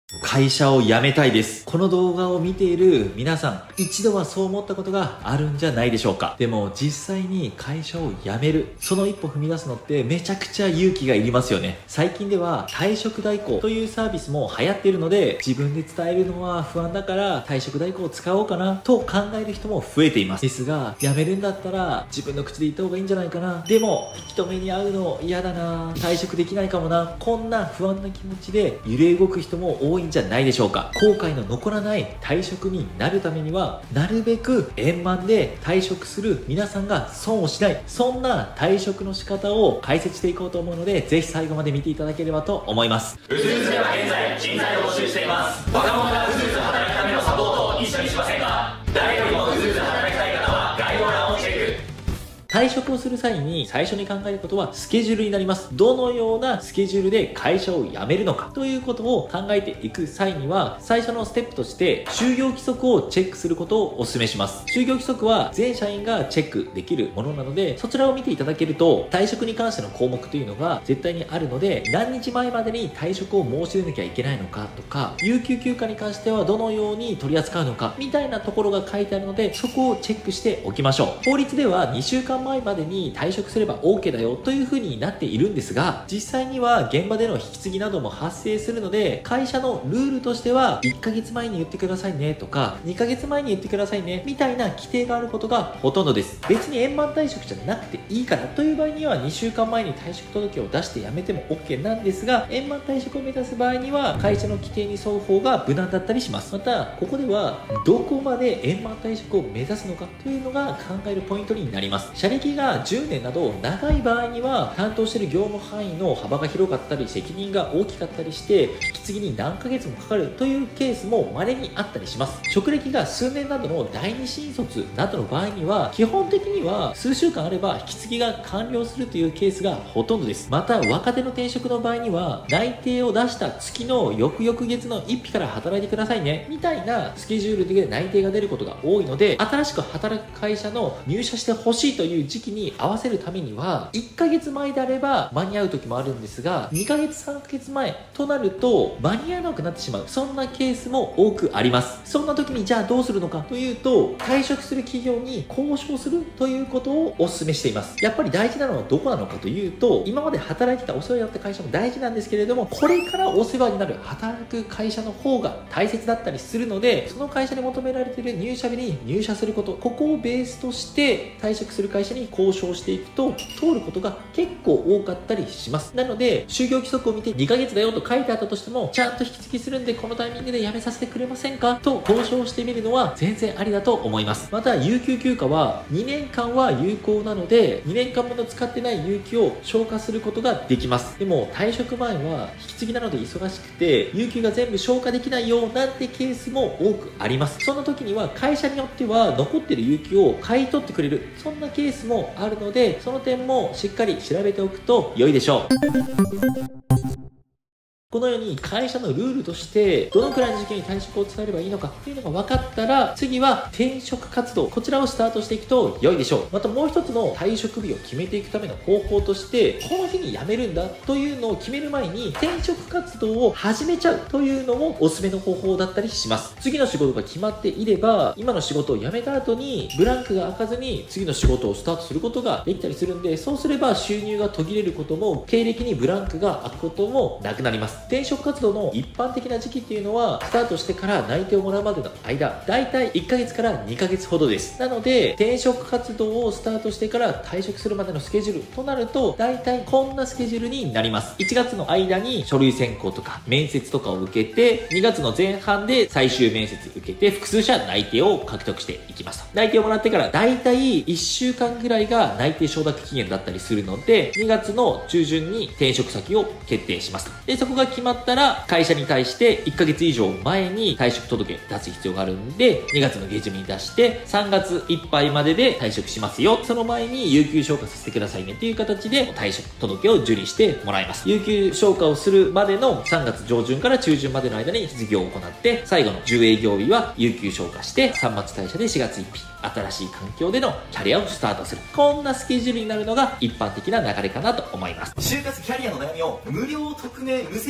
会社を辞めたいです。この動画を見ている皆さん、一度はそう思ったことがあるんじゃないでしょうか。でも実際に会社を辞める、その一歩踏み出すのってめちゃくちゃ勇気がいりますよね。最近では退職代行というサービスも流行っているので、自分で伝えるのは不安だから退職代行を使おうかなと考える人も増えています。ですが、辞めるんだったら自分の口で言った方がいいんじゃないかな。でも、引き止めに会うの嫌だな。退職できないかもな。こんな不安な気持ちで揺れ動く人も多いんじゃないでしょうか。後悔の残らない退職になるためには、なるべく円満で退職する皆さんが損をしない、そんな退職の仕方を解説していこうと思うので、ぜひ最後まで見ていただければと思います。 うずうずでは現在人材を募集しています。若者がうずうず働くためのサポートを一緒にしませんか。誰よりもうずうず働きたい方は概要欄をチェック。 退職をする際に最初に考えることはスケジュールになります。どのようなスケジュールで会社を辞めるのかということを考えていく際には、最初のステップとして就業規則をチェックすることをお勧めします。就業規則は全社員がチェックできるものなので、そちらを見ていただけると退職に関しての項目というのが絶対にあるので、何日前までに退職を申し出なきゃいけないのかとか、有給休暇に関してはどのように取り扱うのかみたいなところが書いてあるので、そこをチェックしておきましょう。法律では2週間前までに退職すれば OK だよという風になっているんですが、実際には現場での引き継ぎなども発生するので、会社のルールとしては1ヶ月前に言ってくださいねとか2ヶ月前に言ってくださいねみたいな規定があることがほとんどです。別に円満退職じゃなくていいからという場合には2週間前に退職届を出して辞めても OK なんですが、円満退職を目指す場合には会社の規定に沿う方が無難だったりします。またここではどこまで円満退職を目指すのかというのが考えるポイントになります。社歴が10年など長い場合には担当している業務範囲の幅が広かったり責任が大きかったりして引き継ぎに何ヶ月もかかるというケースも稀にあったりします。職歴が数年などの第二新卒などの場合には基本的には数週間あれば引き継ぎが完了するというケースがほとんどです。また若手の転職の場合には内定を出した月の翌々月の1日から働いてくださいねみたいなスケジュールで内定が出ることが多いので、新しく働く会社の入社してほしいという時期に合わせるためには1ヶ月前であれば間に合う時もあるんですが、2ヶ月3ヶ月前となると間に合わなくなってしまう、そんなケースも多くあります。そんな時にじゃあどうするのかというと、退職する企業に交渉するということをお勧めしています。やっぱり大事なのはどこなのかというと、今まで働いてたお世話になった会社も大事なんですけれども、これからお世話になる働く会社の方が大切だったりするので、その会社に求められている入社日に入社すること、ここをベースとして退職する会社に交渉していくと通ることが結構多かったりします。なので就業規則を見て2ヶ月だよと書いてあったとしても、ちゃんと引き継ぎするんでこのタイミングで辞めさせてくれませんかと交渉してみるのは全然ありだと思います。また有給休暇は2年間は有効なので、2年間もの使ってない有給を消化することができます。でも退職前は引き継ぎなので忙しくて有給が全部消化できないよなんてケースも多くあります。そんな時には会社によっては残ってる有給を買い取ってくれる、そんなケースもあるので、その点もしっかり調べておくと良いでしょう。このように会社のルールとしてどのくらいの時期に退職を伝えればいいのかっていうのが分かったら、次は転職活動、こちらをスタートしていくと良いでしょう。またもう一つの退職日を決めていくための方法として、この日に辞めるんだというのを決める前に転職活動を始めちゃうというのもおすすめの方法だったりします。次の仕事が決まっていれば、今の仕事を辞めた後にブランクが開かずに次の仕事をスタートすることができたりするんで、そうすれば収入が途切れることも経歴にブランクが開くこともなくなります。転職活動の一般的な時期っていうのは、スタートしてから内定をもらうまでの間、だいたい1ヶ月から2ヶ月ほどです。なので転職活動をスタートしてから退職するまでのスケジュールとなると、だいたいこんなスケジュールになります。1月の間に書類選考とか面接とかを受けて、2月の前半で最終面接受けて複数社内定を獲得していきます。内定をもらってからだいたい1週間ぐらいが内定承諾期限だったりするので、2月の中旬に転職先を決定します。でそこが決まったら会社に対して1ヶ月以上前に退職届出す必要があるんで、2月の下旬に出して3月いっぱいまでで退職しますよ、その前に有給消化させてくださいねっていう形で退職届を受理してもらいます。有給消化をするまでの3月上旬から中旬までの間に引き継ぎを行って、最後の10営業日は有給消化して3末退社で4月1日新しい環境でのキャリアをスタートする、こんなスケジュールになるのが一般的な流れかなと思います。 就活キャリアの悩みを無料匿名無制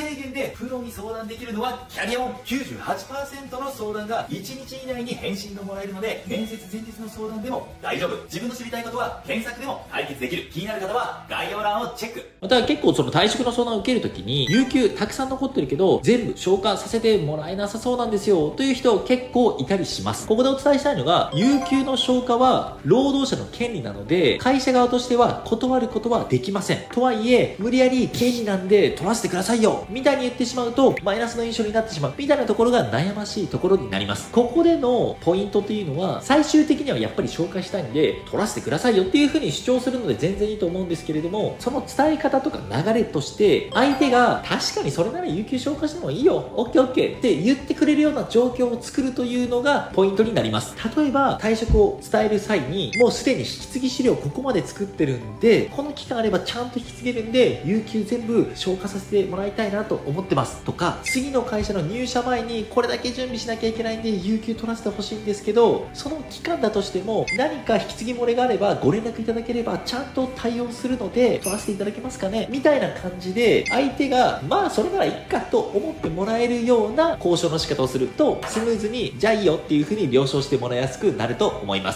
低限でプロに相談できるのはキャリアオン。 98% の相談が1日以内に返信がもらえるので、面接前日の相談でも大丈夫。自分の知りたいことは検索でも解決できる。気になる方は概要欄をチェック。 また結構その退職の相談を受けるときに、有給たくさん残ってるけど全部消化させてもらえなさそうなんですよという人結構いたりします。ここでお伝えしたいのが、有給の消化は労働者の権利なので、会社側としては断ることはできません。とはいえ、無理やり権利なんで取らせてくださいよみたいに言ってしまうとマイナスの印象になってしまうみたいなところが悩ましいところになります。ここでのポイントというのは、最終的にはやっぱり紹介したいんで取らせてくださいよっていう風に主張するので全然いいと思うんですけれども、その伝え方とか流れとして相手が確かにそれなら有給消化してもいいよ、オッケーオッケーって言ってくれるような状況を作るというのがポイントになります。例えば退職を伝える際に、もうすでに引き継ぎ資料ここまで作ってるんで、この期間あればちゃんと引き継げるんで有給全部消化させてもらいたいなと思ってますとか、次の会社の入社前にこれだけ準備しなきゃいけないんで有給取らせてほしいんですけど、その期間だとしても何か引き継ぎ漏れがあればご連絡いただければちゃんと対応するので取らせていただけますかねみたいな感じで、相手がまあそれならいいかと思ってもらえるような交渉の仕方をすると、スムーズにじゃあいいよっていう風に了承してもらいやすくなると思います。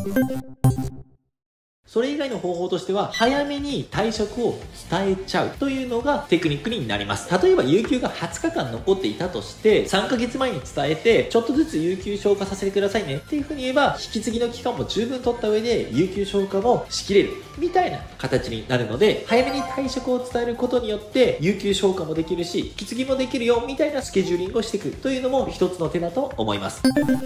それ以外の方法としては、早めに退職を伝えちゃうというのがテクニックになります。例えば有給が20日間残っていたとして、3ヶ月前に伝えてちょっとずつ有給消化させてくださいねっていう風に言えば、引き継ぎの期間も十分取った上で有給消化もしきれるみたいな形になるので、早めに退職を伝えることによって有給消化もできるし引き継ぎもできるよみたいなスケジューリングをしていくというのも一つの手だと思います。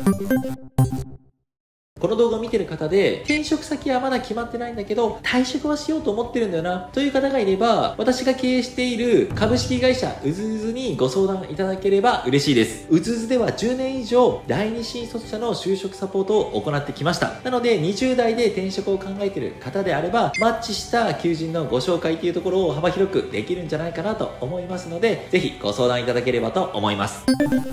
この動画を見てる方で、転職先はまだ決まってないんだけど退職はしようと思ってるんだよなという方がいれば、私が経営している株式会社うずうずにご相談いただければ嬉しいです。うずうずでは10年以上第二新卒者の就職サポートを行ってきました。なので20代で転職を考えている方であれば、マッチした求人のご紹介というところを幅広くできるんじゃないかなと思いますので、ぜひご相談いただければと思います。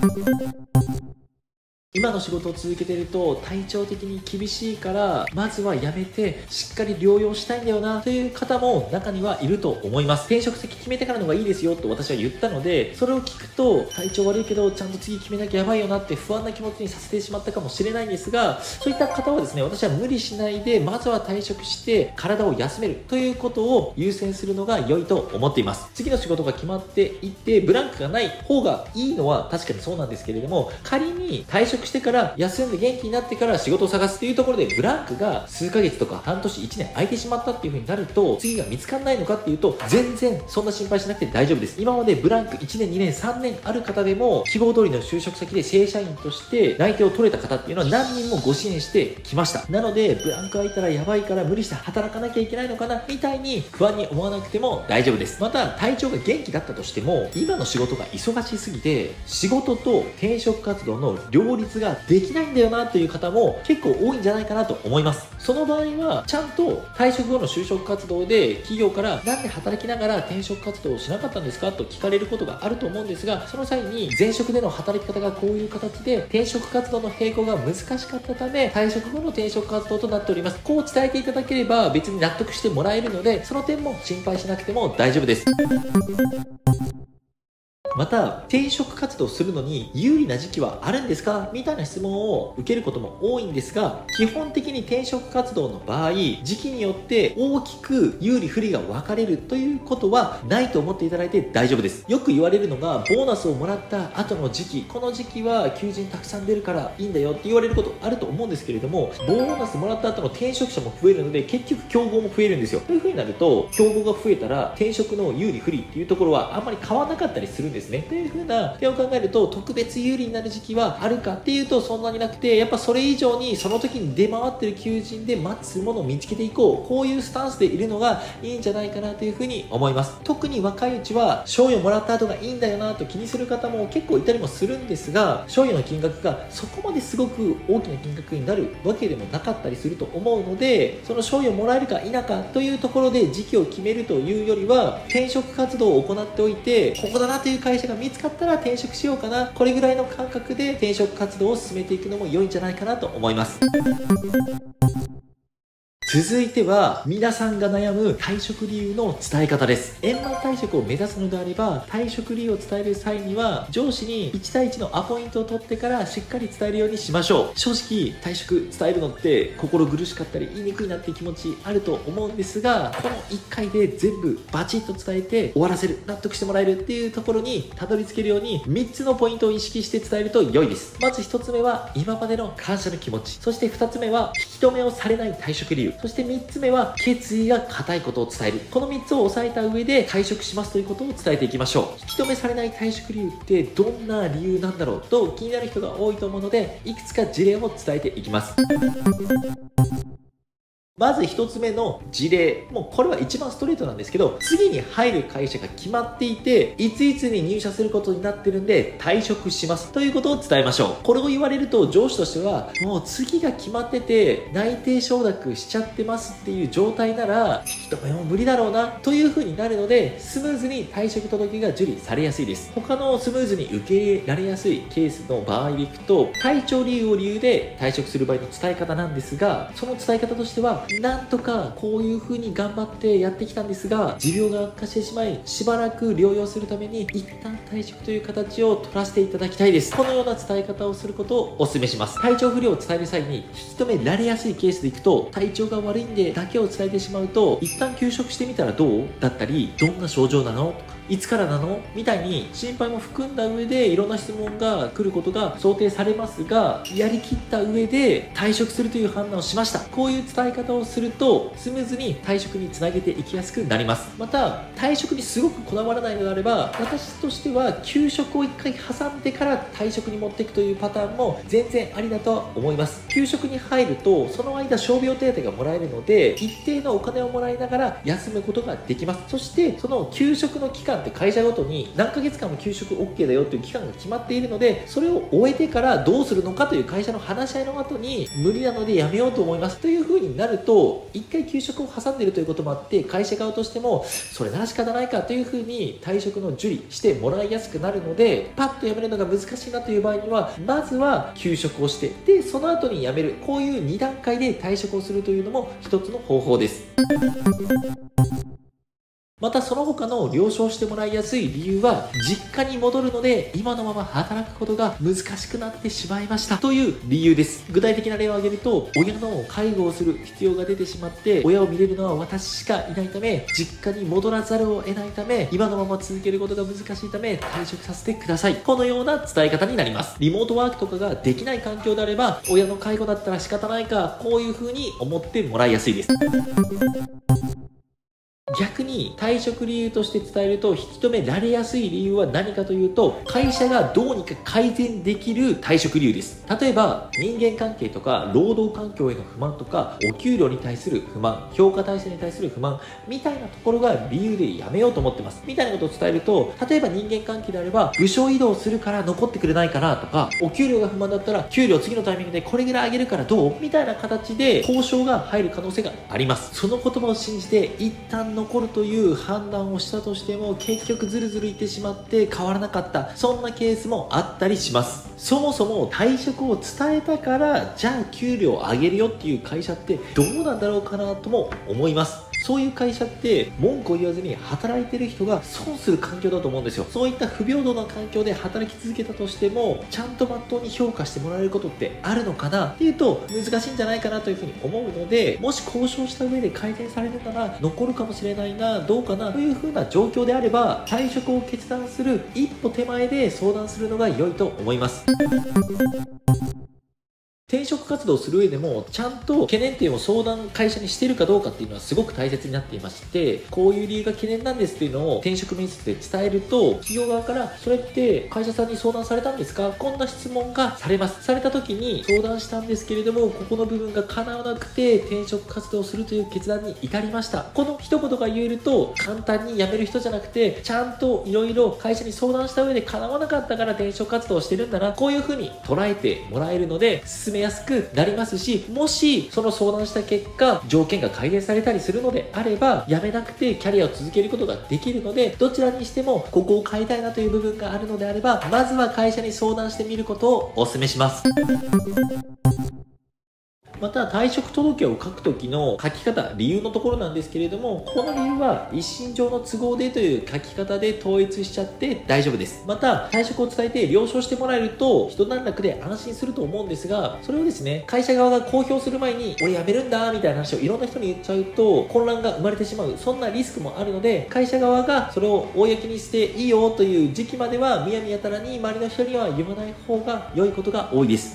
今の仕事を続けてると体調的に厳しいからまずはやめてしっかり療養したいんだよなという方も中にはいると思います。転職先決めてからの方がいいですよと私は言ったので、それを聞くと体調悪いけどちゃんと次決めなきゃやばいよなって不安な気持ちにさせてしまったかもしれないんですが、そういった方はですね、私は無理しないでまずは退職して体を休めるということを優先するのが良いと思っています。次の仕事が決まっていてブランクがない方がいいのは確かにそうなんですけれども、仮に退職してから休んで元気になってから仕事を探すというところでブランクが数ヶ月とか半年1年空いてしまったっていう風になると、次が見つかんないのかっていうと全然そんな心配しなくて大丈夫です。今までブランク1年2年3年ある方でも希望通りの就職先で正社員として内定を取れた方っていうのは何人もご支援してきました。なのでブランク空いたらやばいから無理して働かなきゃいけないのかなみたいに不安に思わなくても大丈夫です。また体調が元気だったとしても今の仕事が忙しすぎて仕事と転職活動の両立ができないんだよなという方も結構多いんじゃないかなと思います。その場合はちゃんと退職後の就職活動で企業からなんで働きながら転職活動をしなかったんですかと聞かれることがあると思うんですが、その際に前職での働き方がこういう形で転職活動の並行が難しかったため退職後の転職活動となっております、こう伝えていただければ別に納得してもらえるので、その点も心配しなくても大丈夫です。また転職活動するのに有利な時期はあるんですかみたいな質問を受けることも多いんですが、基本的に転職活動の場合時期によって大きく有利不利が分かれるということはないと思っていただいて大丈夫です。よく言われるのがボーナスをもらった後の時期、この時期は求人たくさん出るからいいんだよって言われることあると思うんですけれども、ボーナスもらった後の転職者も増えるので結局競合も増えるんですよ。という風になると競合が増えたら転職の有利不利っていうところはあんまり変わらなかったりするんですね。という風な点を考えると特別有利になる時期はあるかっていうとそんなになくて、やっぱそれ以上にその時に出回ってる求人でマッチするものを見つけていこう、こういうスタンスでいるのがいいんじゃないかなという風に思います。特に若いうちは賞与もらった後がいいんだよなと気にする方も結構いたりもするんですが、賞与の金額がそこまですごく大きな金額になるわけでもなかったりすると思うので、その賞与もらえるか否かというところで時期を決めるというよりは転職活動を行っておいて、ここだなという会社が見つかったら転職しようかな、これぐらいの感覚で転職活動を進めていくのも良いんじゃないかなと思います。 続いては皆さんが悩む退職理由の伝え方です。円満退職を目指すのであれば、退職理由を伝える際には上司に1対1のアポイントを取ってからしっかり伝えるようにしましょう。正直退職伝えるのって心苦しかったり言いにくいなっていう気持ちあると思うんですが、この1回で全部バチッと伝えて終わらせる、納得してもらえるっていうところにたどり着けるように3つのポイントを意識して伝えると良いです。まず1つ目は今までの感謝の気持ち、そして2つ目は引き止めをされない退職理由、そして3つ目は決意が固いことを伝える。この3つを押さえた上で退職しますということを伝えていきましょう。引き止めされない退職理由ってどんな理由なんだろうと気になる人が多いと思うので、いくつか事例を伝えていきます。まず1つ目の事例。もうこれは一番ストレートなんですけど、次に入る会社が決まっていて、いついつに入社することになってるんで退職しますということを伝えましょう。これを言われると上司としては、もう次が決まってて内定承諾しちゃってますっていう状態なら引き止めも無理だろうなという風になるので、スムーズに退職届が受理されやすいです。他のスムーズに受け入れられやすいケースの場合でいくと、体調理由を理由で退職する場合の伝え方なんですが、その伝え方としては、なんとかこういう風に頑張ってやってきたんですが、持病が悪化してしまいしばらく療養するために一旦退職という形を取らせていただきたいです。このような伝え方をすることをお勧めします。体調不良を伝える際に引き止められやすいケースでいくと、体調が悪いんでだけを伝えてしまうと、一旦休職してみたらどうだったり、どんな症状なのとか、いつからなのみたいに心配も含んだ上でいろんな質問が来ることが想定されますが、やりきった上で退職するという判断をしました。こういう伝え方をするとスムーズに退職につなげていきやすくなります。また退職にすごくこだわらないのであれば、私としては休職を1回挟んでから退職に持っていくというパターンも全然ありだとは思います。休職に入るとその間傷病手当がもらえるので、一定のお金をもらいながら休むことができます。そしてその休職の期間って会社ごとに何ヶ月間も休職 OK だよという期間が決まっているので、それを終えてからどうするのかという会社の話し合いの後に、無理なのでやめようと思いますという風になると、1回休職を挟んでいるということもあって、会社側としてもそれなら仕方ないかという風に退職の受理してもらいやすくなるので、パッと辞めるのが難しいなという場合には、まずは休職をして、でその後に辞める、こういう2段階で退職をするというのも一つの方法です。またその他の了承してもらいやすい理由は、実家に戻るので今のまま働くことが難しくなってしまいましたという理由です。具体的な例を挙げると、親の介護をする必要が出てしまって親を見れるのは私しかいないため、実家に戻らざるを得ないため、今のまま続けることが難しいため退職させてください。このような伝え方になります。リモートワークとかができない環境であれば、親の介護だったら仕方ないか、こういう風に思ってもらいやすいです。逆に退職理由として伝えると引き止められやすい理由は何かというと、会社がどうにか改善できる退職理由です。例えば人間関係とか労働環境への不満とか、お給料に対する不満、評価体制に対する不満みたいなところが理由で辞めようと思ってますみたいなことを伝えると、例えば人間関係であれば部署移動するから残ってくれないかなとか、お給料が不満だったら給料次のタイミングでこれぐらい上げるからどうみたいな形で交渉が入る可能性があります。その言葉を信じて一旦残るという判断をしたとしても、結局ずるずるいってしまって変わらなかった、そんなケースもあったりします。そもそも退職を伝えたから、じゃあ給料上げるよっていう会社ってどうなんだろうかなとも思います。そういう会社って文句を言わずに働いてる人が損する環境だと思うんですよ。そういった不平等な環境で働き続けたとしても、ちゃんとまっとうに評価してもらえることってあるのかなっていうと難しいんじゃないかなというふうに思うので、もし交渉した上で改善されるなら残るかもしれないな、どうかなというふうな状況であれば、退職を決断する一歩手前で相談するのが良いと思います。転職活動をする上でもちゃんと懸念点を相談会社にしているかどうかっていうのはすごく大切になっていまして、こういう理由が懸念なんですっていうのを転職面接で伝えると、企業側からそれって会社さんに相談されたんですか、こんな質問がされます。された時に相談したんですけれども、ここの部分が叶わなくて転職活動をするという決断に至りました、この一言が言えると、簡単に辞める人じゃなくてちゃんといろいろ会社に相談した上で叶わなかったから転職活動をしてるんだな、こういう風に捉えてもらえるので進めやすくなりますし、もしその相談した結果条件が改善されたりするのであれば、辞めなくてキャリアを続けることができるので、どちらにしてもここを変えたいなという部分があるのであれば、まずは会社に相談してみることをお勧めします。 また退職届を書く時の書き方、理由のところなんですけれども、この理由は一身上の都合でという書き方で統一しちゃって大丈夫です。また退職を伝えて了承してもらえると一段落で安心すると思うんですが、それをですね、会社側が公表する前に俺辞めるんだみたいな話をいろんな人に言っちゃうと混乱が生まれてしまう、そんなリスクもあるので、会社側がそれを公にしていいよという時期まではむやみやたらに周りの人には言わない方が良いことが多いです。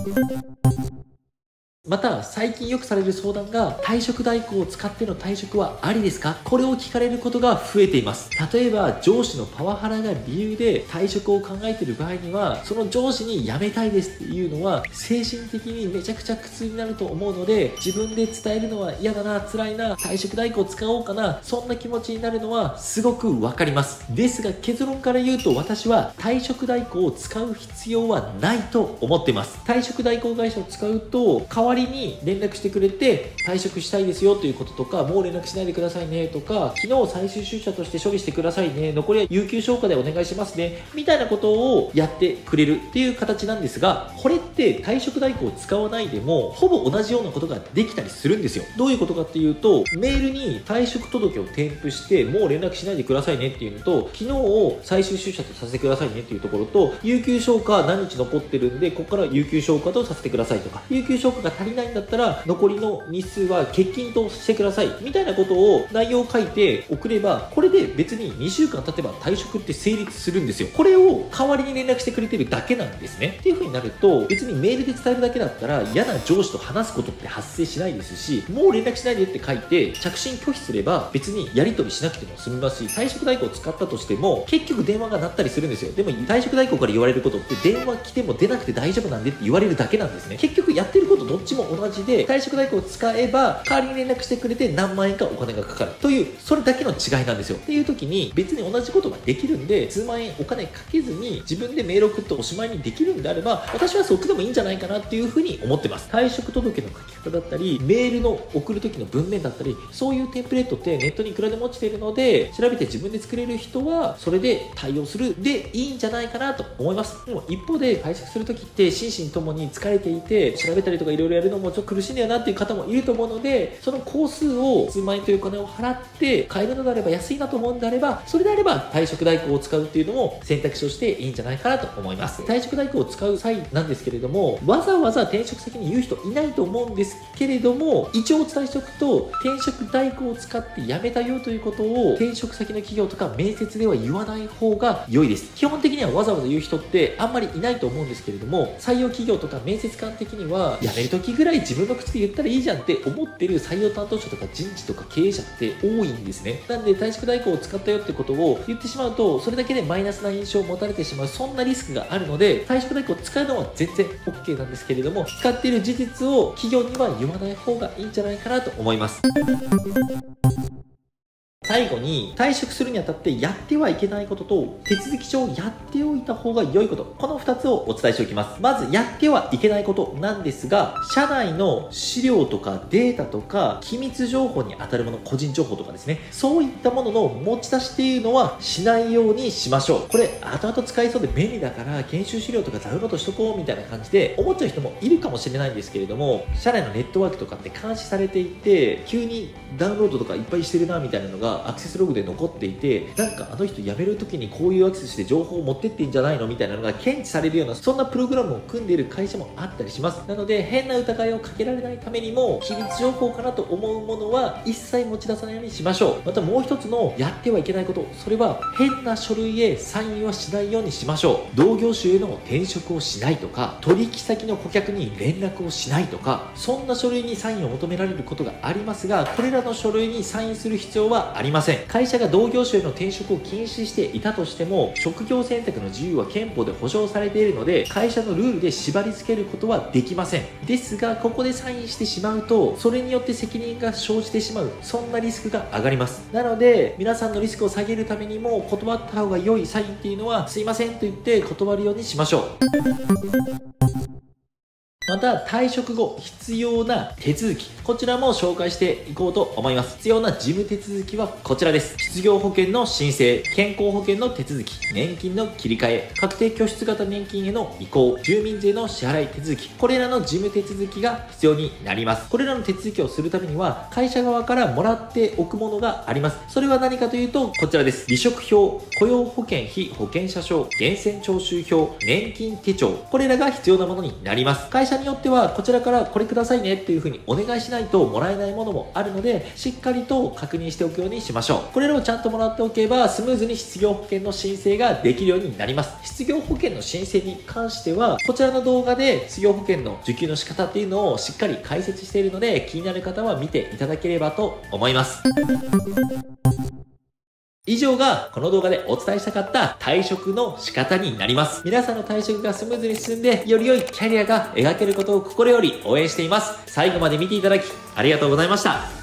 また最近よくされる相談が、退職代行を使っての退職はありですか？これを聞かれることが増えています。例えば上司のパワハラが理由で退職を考えている場合には、その上司に辞めたいですっていうのは精神的にめちゃくちゃ苦痛になると思うので、自分で伝えるのは嫌だな、辛いな、退職代行使おうかな、そんな気持ちになるのはすごくわかります。ですが結論から言うと、私は退職代行を使う必要はないと思ってます。退職代行会社を使うと代わりに連絡してくれて、退職したいですよということとか、もう連絡しないでくださいねとか、昨日最終出社として処理してくださいね、残りは有給消化でお願いしますねみたいなことをやってくれるっていう形なんですが、これって退職代行を使わないでもほぼ同じようなことができたりするんですよ。どういうことかっていうと、メールに退職届を添付してもう連絡しないでくださいねっていうのと、昨日を最終出社とさせてくださいねっていうところと、有給消化何日残ってるんでここから有給消化とさせてくださいとか、有給消化が足りないんだったら残りの日数は欠勤としてくださいみたいなことを内容を書いて送れば、これで別に2週間経てば退職って成立するんですよ。これを代わりに連絡してくれてるだけなんですね。っていう風になると、別にメールで伝えるだけだったら嫌な上司と話すことって発生しないですし、もう連絡しないでって書いて着信拒否すれば別にやり取りしなくても済みますし、退職代行を使ったとしても結局電話が鳴ったりするんですよ。でも退職代行から言われることって電話来ても出なくて大丈夫なんでって言われるだけなんですね。結局やってることどっちも同じで、退職代行を使えば代わりに連絡してくれて何万円かお金がかかるという、それだけの違いなんですよ。っていう時に別に同じことができるんで、数万円お金かけずに自分でメールを送っておしまいにできるんであれば、私はそっちでもいいんじゃないかなっていうふうに思ってます。退職届の書き方だったり、メールの送る時の文面だったり、そういうテンプレートってネットにいくらでも落ちているので、調べて自分で作れる人はそれで対応するでいいんじゃないかなと思います。でも一方で退職する時って心身ともに疲れていて、調べたりとかいろいろやるのもちょっと苦しいんだよなっていう方もいると思うので、その工数を数万円というお金を払って買えるのであれば、安いなと思うんであれば、それであれば退職代行を使うっていうのも選択肢としていいんじゃないかなと思います。退職代行を使う際なんですけれども、わざわざ転職先に言う人いないと思うんですけれども、一応お伝えしておくと、転職代行を使って辞めたよということを転職先の企業とか面接では言わない方が良いです。基本的にはわざわざ言う人ってあんまりいないと思うんですけれども、採用企業とか面接官的には辞める時ぐらい自分の口で言ったらいいじゃんって思ってる採用担当者とか人事とか経営者って多いんですね。なんで退職代行を使ったよってことを言ってしまうと、それだけでマイナスな印象を持たれてしまう、そんなリスクがあるので、退職代行を使うのは全然 OK なんですけれども、使っている事実を企業には言わない方がいいんじゃないかなと思います。最後に、退職するにあたってやってはいけないことと、手続き上やっておいた方が良いこと、この2つをお伝えしておきます。まずやってはいけないことなんですが、社内の資料とかデータとか機密情報に当たるもの、個人情報とかですね、そういったものの持ち出しっていうのはしないようにしましょう。これ後々使いそうで便利だから研修資料とかダウンロードしとこうみたいな感じで思っちゃう人もいるかもしれないんですけれども、社内のネットワークとかって監視されていて、急にダウンロードとかいっぱいしてるなみたいなのがアクセスログで残っていて、なんかあの人辞める時にこういうアクセスして情報を持ってってんじゃないのみたいなのが検知されるような、そんなプログラムを組んでいる会社もあったりします。なので変な疑いをかけられないためにも、機密情報かなと思うものは一切持ち出さないようにしましょう。またもう一つのやってはいけないこと、それは変な書類へサインはしないようにしましょう。同業種への転職をしないとか、取引先の顧客に連絡をしないとか、そんな書類にサインを求められることがありますが、これらの書類にサインする必要はありません。会社が同業種への転職を禁止していたとしても、職業選択の自由は憲法で保障されているので、会社のルールで縛り付けることはできません。ですがここでサインしてしまうと、それによって責任が生じてしまう、そんなリスクが上がります。なので皆さんのリスクを下げるためにも、断った方が良いサインっていうのは、すいませんと言って断るようにしましょう。 また退職後必要な手続き、こちらも紹介していこうと思います。必要な事務手続きはこちらです。失業保険の申請、健康保険の手続き、年金の切り替え、確定拠出型年金への移行、住民税の支払い手続き、これらの事務手続きが必要になります。これらの手続きをするためには会社側からもらっておくものがあります。それは何かというとこちらです。離職票、雇用保険被保険者証、源泉徴収票、年金手帳、これらが必要なものになります。会社によってはこちらからこれくださいねっていう風にお願いしないともらえないものもあるので、しっかりと確認しておくようにしましょう。これらをちゃんともらっておけばスムーズに失業保険の申請ができるようになります。失業保険の申請に関してはこちらの動画で失業保険の受給の仕方っていうのをしっかり解説しているので、気になる方は見ていただければと思います。以上がこの動画でお伝えしたかった退職の仕方になります。皆さんの退職がスムーズに進んでより良いキャリアが描けることを心より応援しています。最後まで見ていただきありがとうございました。